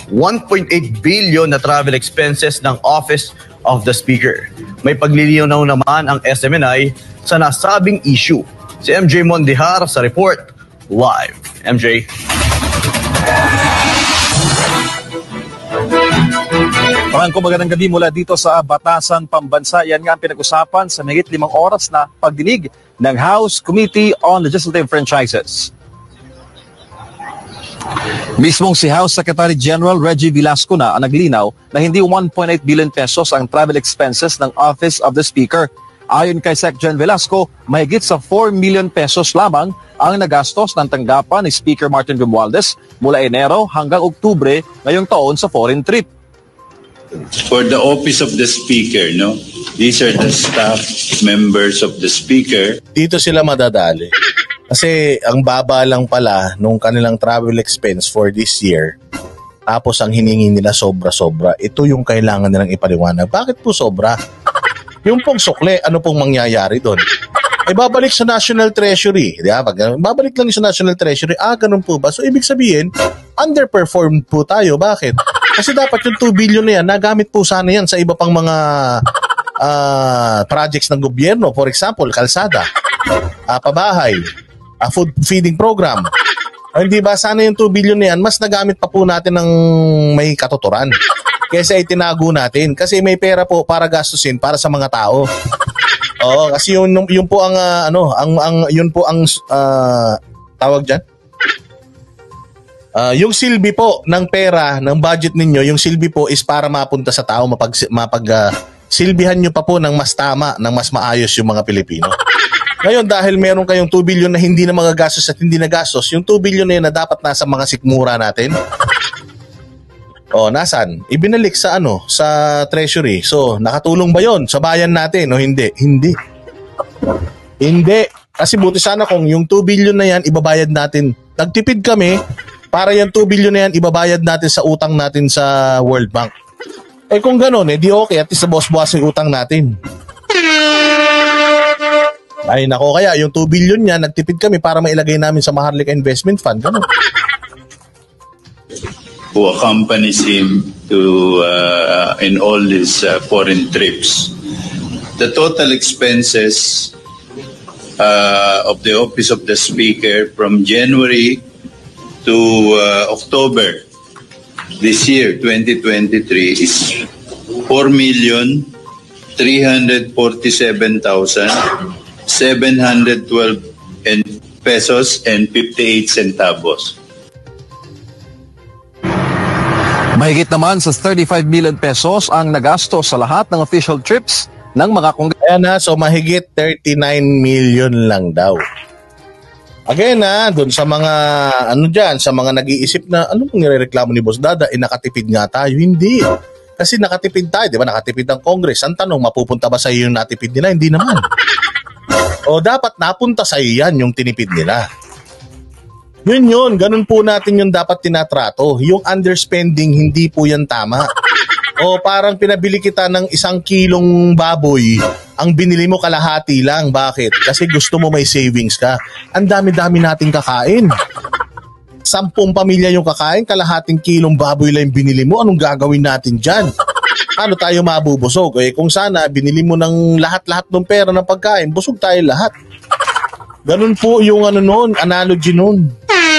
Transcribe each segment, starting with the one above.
1.8 billion na travel expenses ng Office of the Speaker. May paglilinaw naman ang SMNI sa nasabing issue. Si MJ Mondihar sa report live. MJ. Franco, magandang gabi mula dito sa Batasan Pambansa. Yan nga ang pinag-usapan sa mahigit 5 oras na pagdinig ng House Committee on Legislative Franchises. Mismong si House Secretary General Reggie Velasco na ang naglinaw na hindi 1.8 billion pesos ang travel expenses ng Office of the Speaker. Ayon kay Sec. Gen. Velasco, mahigit sa 4 million pesos lamang ang nagastos ng tanggapan ni Speaker Martin Romualdez mula Enero hanggang Oktubre ngayong taon sa foreign trip. For the Office of the Speaker, no? These are the staff members of the Speaker. Dito sila madadali. Kasi ang baba lang pala nung kanilang travel expense for this year. Tapos ang hiningi nila sobra-sobra. Ito yung kailangan nilang ipaliwanag. Bakit po sobra? Yung pong sukle, ano pong mangyayari doon? Babalik sa National Treasury. Di ba? Babalik lang sa National Treasury. Ganun po ba? So ibig sabihin, underperformed po tayo. Bakit? Kasi dapat yung 2 billion na yan, nagamit po sana yan sa iba pang mga projects ng gobyerno. For example, kalsada, pabahay, food feeding program. Hindi ba sana yung 2 billion na yan, mas nagamit pa po natin ng may katuturan. Kesa itinago natin. Kasi may pera po para gastusin para sa mga tao. Oo, kasi yun po ang yun po ang tawag diyan. Yung silbi po ng pera, ng budget ninyo, yung silbi po is para mapunta sa tao, silbihan nyo pa po ng mas tama, ng mas maayos yung mga Pilipino. Ngayon, dahil meron kayong 2 billion na hindi na magagastos at hindi nagastos, yung 2 billion na yun na dapat nasa mga sikmura natin, nasan? Ibinalik sa sa Treasury. So, nakatulong ba yon sa bayan natin o hindi? Hindi. Hindi. Kasi buti sana kung yung 2 billion na yan, ibabayad natin. Nagtipid kami, para yung 2 billion na yan, ibabayad natin sa utang natin sa World Bank. Kung gano'n, di okay. At least nabawas yung utang natin. Ay, nako, kaya yung 2 billion niya, nagtipid kami para mailagay namin sa Maharlika Investment Fund. Gano'n. Who accompanies him to in all his foreign trips. The total expenses of the Office of the Speaker from January to October this year, 2023, is 4,347,712 pesos and 58 centavos. Mahigit naman sa 35 million pesos ang nagastos sa lahat ng official trips ng mga kongreso. Ayan so mahigit 39 million lang daw. Again doon sa mga sa mga nag-iisip na anong nirereklamo ni Boss Dada, nakatipid nga tayo. Hindi. Kasi nakatipid tayo, di ba? Nakatipid ang Congress. Ang tanong, mapupunta ba sa iyo yung natipid nila? Hindi naman. O dapat napunta sa iyo yan yung tinipid nila. Yun, ganun po natin yung dapat tinatrato. Yung underspending, hindi po yan tama. O parang pinabili kita ng 1 kilong baboy, ang binili mo kalahati lang. Bakit? Kasi gusto mo may savings ka. Ang dami-dami nating kakain. 10 pamilya yung kakain, kalahating kilong baboy lang yung binili mo. Anong gagawin natin dyan? Ano tayo mabubusog? Kung sana binili mo ng lahat-lahat ng pera ng pagkain, busog tayo lahat. Ganun po yung analogy noon.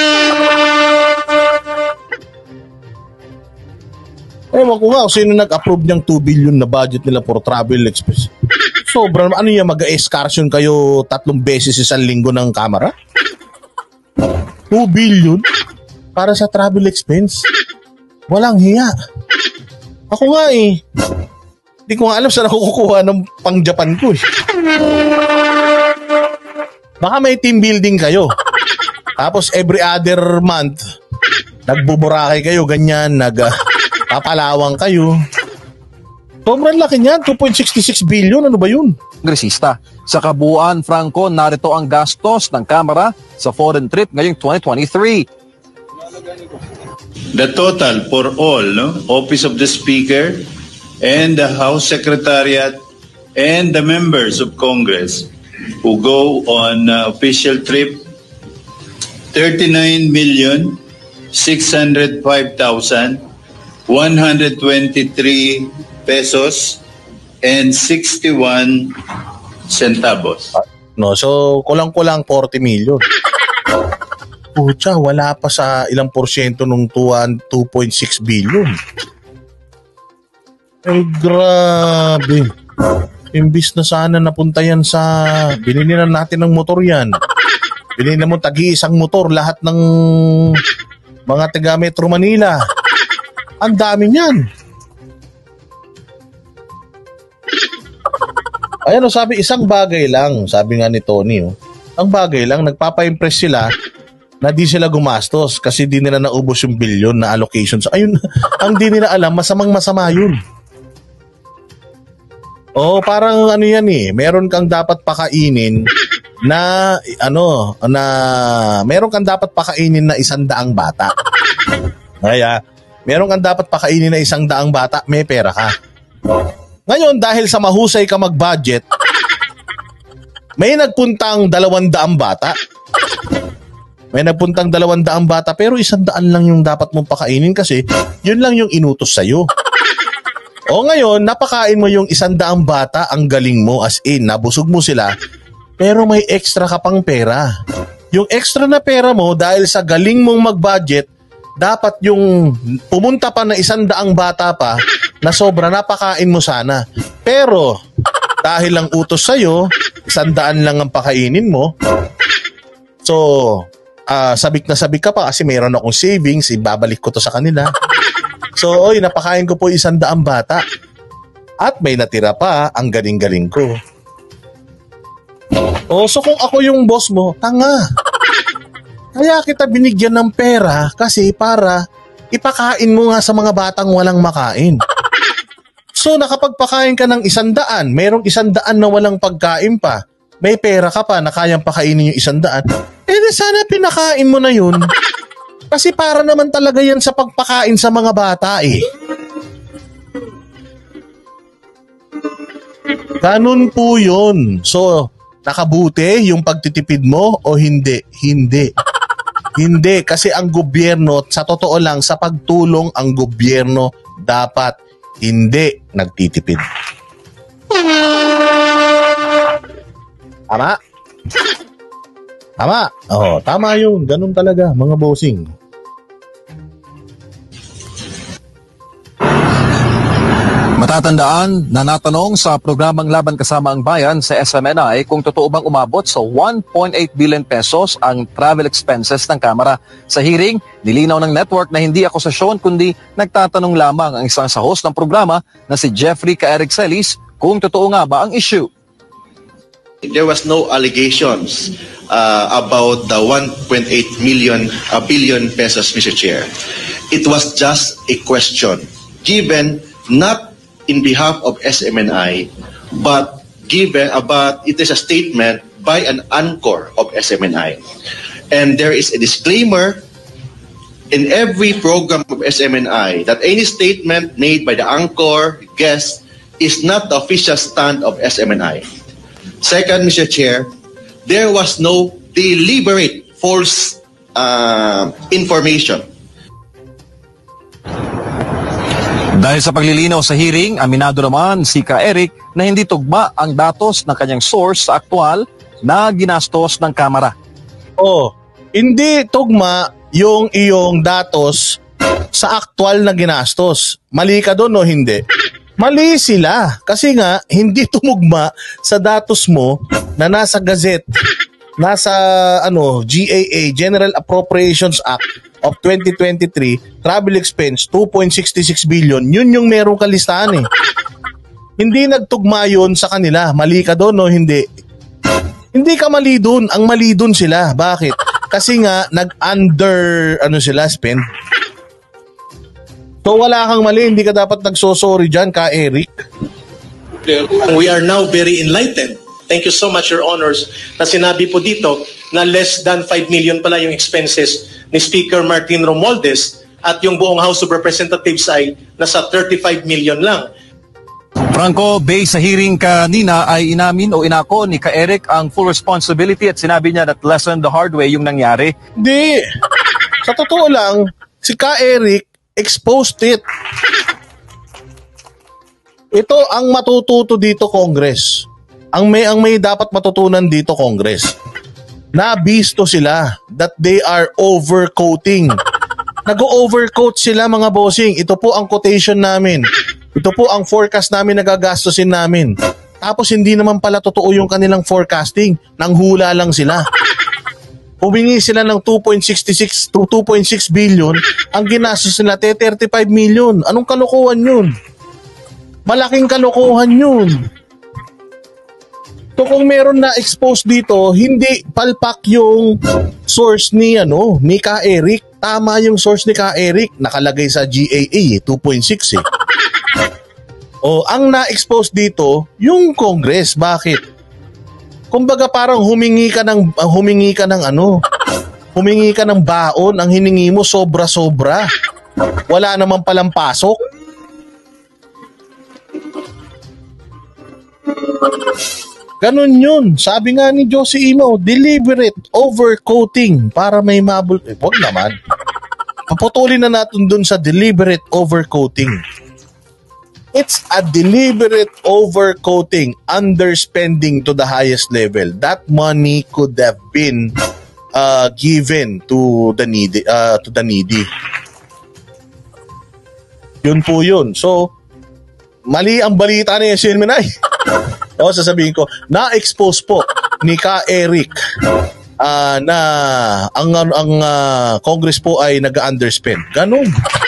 Ewan ko nga kung sino nag-approve niyang 2 billion na budget nila for travel expense. Sobrang, mag-excursion kayo 3 beses isang linggo ng kamera? 2 billion para sa travel expense? Walang hiya. Ako nga hindi ko nga alam saan ako kukuha ng pang-Japan ko Baka may team building kayo. Tapos every other month, nagbuburakay kayo, ganyan, papalawang kayo. Sobrang laki niyan, 2.66 billion. Ano ba yun? Kongresista. Sa kabuuan, Franco, narito ang gastos ng Kamara sa foreign trip ngayong 2023. The total for all, Office of the Speaker and the House Secretariat and the members of Congress who go on official trip, 39,605,900 123 pesos and 61 centavos. No, so kulang-kulang 40 million. Pucha, wala pa sa ilang porsyento nung 2.6 billion. Ay, grabe. Imbis na sana napunta yan sa... Binili na natin ng motor yan. Binili na mo tagi-isang motor lahat ng mga taga Metro Manila. Ang dami niyan. Ayan o, sabi, isang bagay lang. Sabi nga ni Tony, ang bagay lang, nagpapa-impress sila na di sila gumastos kasi di nila naubos yung bilyon na allocations. Ayun, ang di nila alam, masamang-masama yun. Oh, parang ano yan meron kang dapat pakainin na meron kang dapat pakainin na 100 bata. Kaya, meron kang dapat pakainin na 100 bata, may pera ka. Ngayon, dahil sa mahusay ka mag-budget, may nagpuntang 200 bata. May nagpuntang 200 bata pero 100 lang yung dapat mong pakainin kasi yun lang yung inutos sa'yo. O ngayon, napakain mo yung 100 bata, ang galing mo, as in, nabusog mo sila, pero may extra ka pang pera. Yung extra na pera mo, dahil sa galing mong mag-budget, dapat yung pumunta pa na 100 bata pa, na sobra, napakain mo sana. Pero, dahil lang utos sa'yo, 100 lang ang pakainin mo, so, sabik na sabik ka pa kasi mayroon akong savings, ibabalik ko to sa kanila. So, oy, napakain ko po 100 bata. At may natira pa, ang galing-galing ko. Oh, so kung ako yung boss mo, tanga. Kaya kita binigyan ng pera kasi para ipakain mo nga sa mga batang walang makain. So, nakapagpakain ka ng 100, mayroong 100 na walang pagkain pa, may pera ka pa na kayang pakainin yung 100, sana pinakain mo na yun. Kasi para naman talaga yan sa pagpakain sa mga bata Ganun po yun. So, nakabuti yung pagtitipid mo o hindi? Hindi. Hindi. Kasi ang gobyerno, sa totoo lang, sa pagtulong, ang gobyerno dapat hindi nagtitipid. Tama? Tama. Oo, tama yun. Ganun talaga, mga bossing. Matatandaan na natanong sa programang Laban Kasama ang Bayan sa SMNI kung totoo bang umabot sa 1.8 billion pesos ang travel expenses ng Kamara. Sa hearing, nilinaw ng network na hindi akusasyon kundi nagtatanong lamang ang isang sa host ng programa na si Jeffrey Eric Celis kung totoo nga ba ang issue. There was no allegations about the 1.8 billion pesos, Mr. Chair. It was just a question given not in behalf of SMNI, but it is a statement by an anchor of SMNI. And there is a disclaimer in every program of SMNI that any statement made by the anchor guest is not the official stand of SMNI. Second, Mr. Chair, there was no deliberate false information. Dahil sa paglilinaw sa hearing, aminado naman si Eric na hindi tugma ang datos ng kanyang source sa aktual na ginastos ng Kamara. Oh, hindi tugma yung iyong datos sa aktual na ginastos. Mali ka doon o hindi? Mali sila kasi nga hindi tumugma sa datos mo na nasa Gazette, nasa GAA, General Appropriations Act of 2023, travel expense 2.66 billion. Yun yung merong kalistahan Hindi nagtugma yun sa kanila. Mali ka doon o hindi? Hindi ka mali doon. Ang mali doon sila. Bakit? Kasi nga nag-under spend. So wala kang mali. Hindi ka dapat nagsosorry dyan, Eric. We are now very enlightened. Thank you so much, Your Honors, na sinabi po dito na less than 5 million pala yung expenses ni Speaker Martin Romualdez at yung buong House of Representatives ay nasa 35 million lang. Franco, based sa hearing kanina ay inamin o inako ni Eric ang full responsibility at sinabi niya that lesson the hard way yung nangyari. Hindi. Sa totoo lang, si Eric exposed it. Ito ang matututo dito, Congress. Ang may dapat matutunan dito, Congress. Nabisto sila that they are overcoating. Nag-overcoat sila, mga bossing. Ito po ang quotation namin. Ito po ang forecast namin na gagastusin namin. Tapos hindi naman pala totoo yung kanilang forecasting. Nanghula lang sila. Humingi sila ng 2.66 to 2.6 billion. Ang ginastos nila 35 million. Anong kalokohan yun? Malaking kalokohan yun. So kung meron na expose dito, hindi palpak yung source ni Ka Eric. Tama yung source ni Ka Eric, nakalagay sa GAA 2.6 eh. O ang na-expose dito yung Congress. Bakit? Kumbaga parang humingi ka ng baon, ang hiningi mo sobra-sobra. Wala namang palang pasok. Ganun yun. Sabi nga ni Josie Imo, deliberate overcoating para may mabul... Wag naman. Paputulin na natin dun sa deliberate overcoating. It's a deliberate overcoating, underspending to the highest level. That money could have been given to the needy. Yun po yun. So, mali ang balita ni Silminay. O, sasabihin ko, na-expose po ni Ka Eric na ang Congress po ay nag-underspend. Ganun.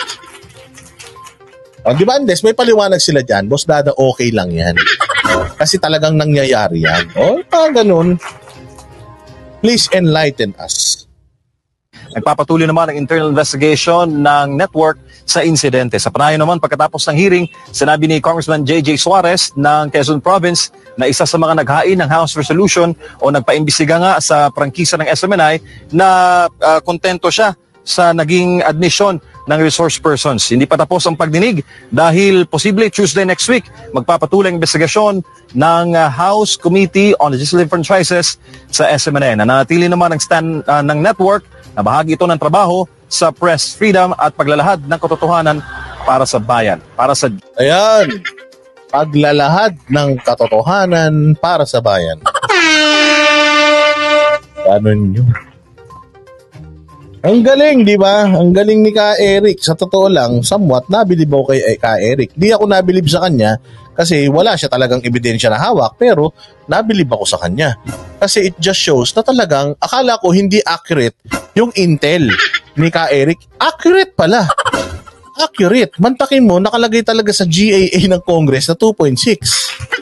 O, di ba, Andes, may paliwanag sila dyan. Boss Dada, okay lang yan. Kasi talagang nangyayari yan. O, ganun. Please enlighten us. Nagpapatuloy naman ang internal investigation ng network sa insidente. Sa panayon naman, pagkatapos ng hearing, sinabi ni Congressman J.J. Suarez ng Quezon Province na isa sa mga naghain ng House Resolution o nagpaimbestiga nga sa prangkisa ng SMNI na kontento siya sa naging admission ng resource persons. Hindi pa tapos ang pagdinig dahil posible Tuesday next week magpapatuloy ang investigasyon ng House Committee on Legislative Franchises sa SMNI. Nanatili naman ang stand ng network na bahagi ito ng trabaho sa press freedom at paglalahad ng katotohanan para sa bayan. Ayan. Paglalahad ng katotohanan para sa bayan. Ganun yun. Ang galing, di ba? Ang galing ni Ka Eric. Sa totoo lang, somewhat nabilib ako kay Ka Eric. Di ako nabilib sa kanya kasi wala siya talagang ebidensya na hawak, pero nabilib ako sa kanya. Kasi it just shows na talagang akala ko hindi accurate yung intel ni Ka Eric. Accurate pala. Accurate. Mantakin mo, nakalagay talaga sa GAA ng Congress na 2.6.